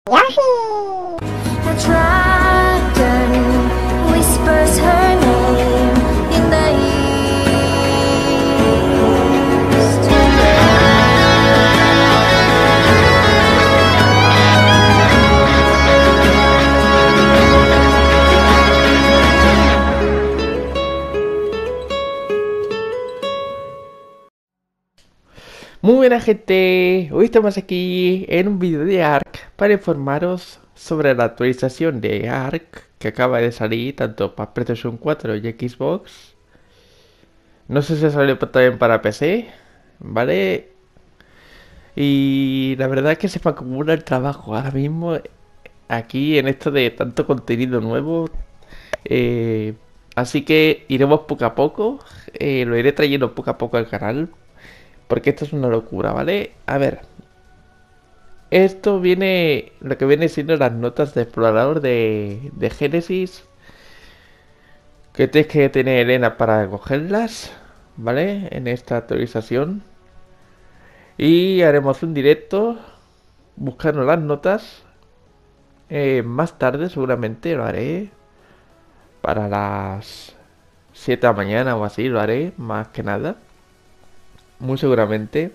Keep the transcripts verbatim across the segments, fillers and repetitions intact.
The dragon whispers her name in the east. Muy buena gente, hoy estamos aquí en un vídeo de Ark para informaros sobre la actualización de Ark que acaba de salir tanto para PlayStation cuatro y Xbox. No sé si salió también para P C, ¿vale? Y la verdad es que se me acumula el trabajo ahora mismo aquí en esto de tanto contenido nuevo. eh, Así que iremos poco a poco, eh, lo iré trayendo poco a poco al canal. Porque esto es una locura, ¿vale? A ver. Esto viene... Lo que viene siendo las notas de explorador de, de Génesis. Que tienes que tener Elena para cogerlas, ¿vale? En esta actualización. Y haremos un directo buscando las notas. Eh, más tarde seguramente lo haré. Para las siete de la mañana o así lo haré, más que nada. Muy seguramente.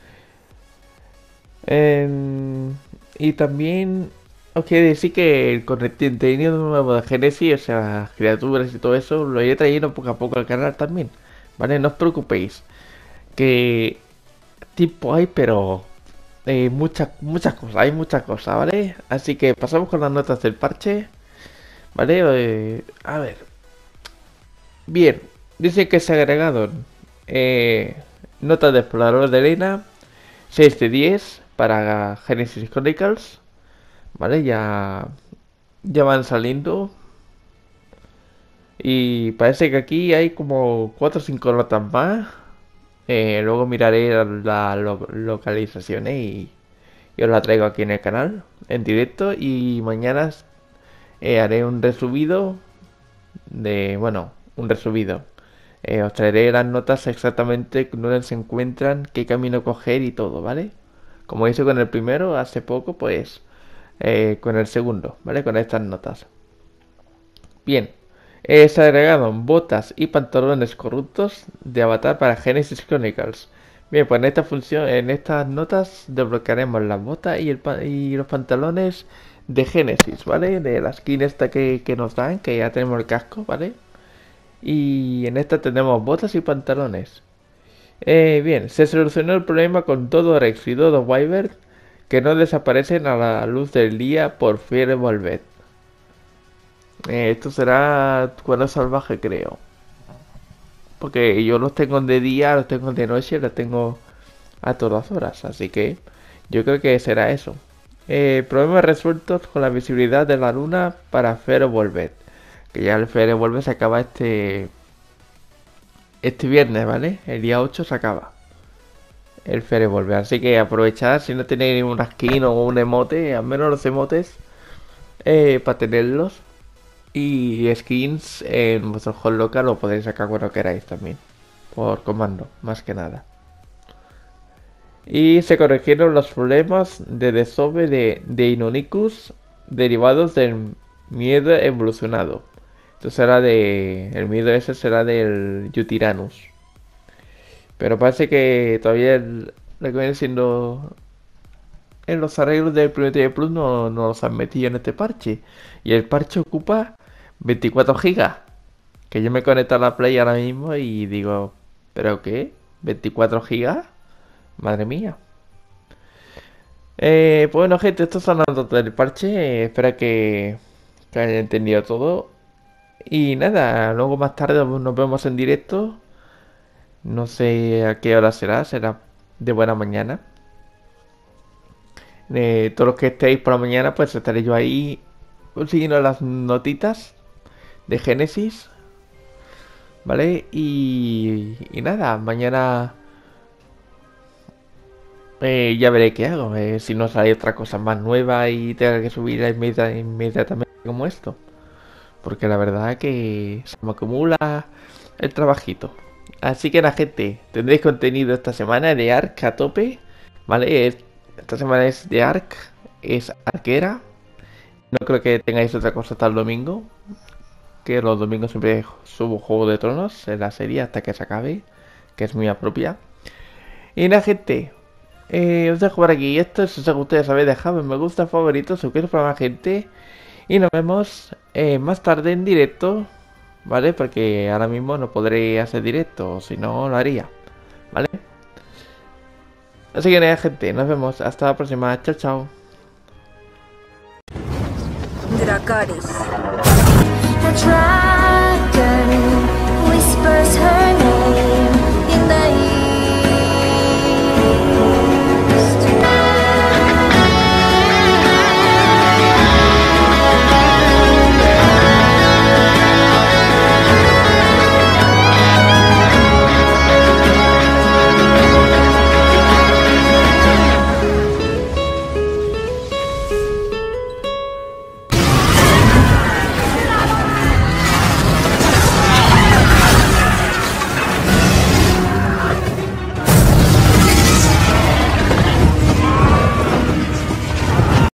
Eh, y también os quiero decir que con el contenido nuevo de Genesis, o sea, las criaturas y todo eso, lo iré trayendo poco a poco al canal también. ¿Vale? No os preocupéis. Que tiempo hay, pero eh, muchas, muchas cosas, hay muchas cosas, ¿vale? Así que pasamos con las notas del parche. ¿Vale? Eh, a ver. Bien. Dice que se ha agregado eh, notas de explorador de Elena seis de diez para Genesis Chronicles, ¿vale? Ya, ya van saliendo. Y parece que aquí hay como cuatro o cinco notas más. Eh, luego miraré las la lo, localizaciones y, y os la traigo aquí en el canal, en directo. Y mañana eh, haré un resubido de, bueno, un resubido. Eh, os traeré las notas exactamente dónde se encuentran, qué camino coger y todo, ¿vale? Como hice con el primero hace poco, pues eh, con el segundo, ¿vale? Con estas notas. Bien, eh, se agregaron botas y pantalones corruptos de avatar para Genesis Chronicles. Bien, pues en esta función, en estas notas desbloquearemos las botas y, el y los pantalones de Genesis, ¿vale? De la skin esta que, que nos dan, que ya tenemos el casco, ¿vale? Y en esta tenemos botas y pantalones. Eh, bien, se solucionó el problema con todo Rex y todo Wyvern que no desaparecen a la luz del día por Fiebre Volvet. Eh, esto será cuando salvaje, creo. Porque yo los tengo de día, los tengo de noche, los tengo a todas horas. Así que yo creo que será eso. Eh, problemas resueltos con la visibilidad de la luna para Fiebre Volvet. Que ya el Fiebre Volvet se acaba este... Este viernes, ¿vale? El día ocho se acaba el Fiebre Volver. Así que aprovechad si no tenéis una skin o un emote, al menos los emotes, eh, para tenerlos. Y skins en vuestro home local lo podéis sacar cuando queráis también. Por comando, más que nada. Y se corrigieron los problemas de desove de, de Inonicus derivados del miedo evolucionado. Esto será de... El miedo ese será del Yutiranus. Pero parece que todavía el, lo que viene siendo en los arreglos del Prometheus Plus no, no los han metido en este parche. Y el parche ocupa veinticuatro gigas. Que yo me conecto a la Play ahora mismo y digo, ¿pero qué? ¿veinticuatro gigas? Madre mía. Eh, pues bueno, gente, esto son las notas del parche. Eh, espero que, que hayan entendido todo. Y nada, luego más tarde nos vemos en directo. No sé a qué hora será, será de buena mañana. Eh, todos los que estéis por la mañana, pues estaré yo ahí consiguiendo las notitas de Génesis. ¿Vale? Y, y nada, mañana eh, ya veré qué hago. Eh, si no sale otra cosa más nueva y tenga que subir inmediatamente como esto. Porque la verdad es que se me acumula el trabajito. Así que la gente, tendréis contenido esta semana de Ark a tope, ¿vale? Esta semana es de Ark, es arquera. No creo que tengáis otra cosa hasta el domingo. Que los domingos siempre subo Juego de Tronos en la serie hasta que se acabe. Que es muy propia. Y nada, gente. Eh, os dejo por aquí. Esto, si os gusta, ya sabéis, dejadme me gusta, favorito, suscribiros para más gente. Y nos vemos eh, más tarde en directo. ¿Vale? Porque ahora mismo no podré hacer directo. Si no, lo haría. ¿Vale? Así que nada, gente. Nos vemos. Hasta la próxima. Chao, chao. Dracarys. I try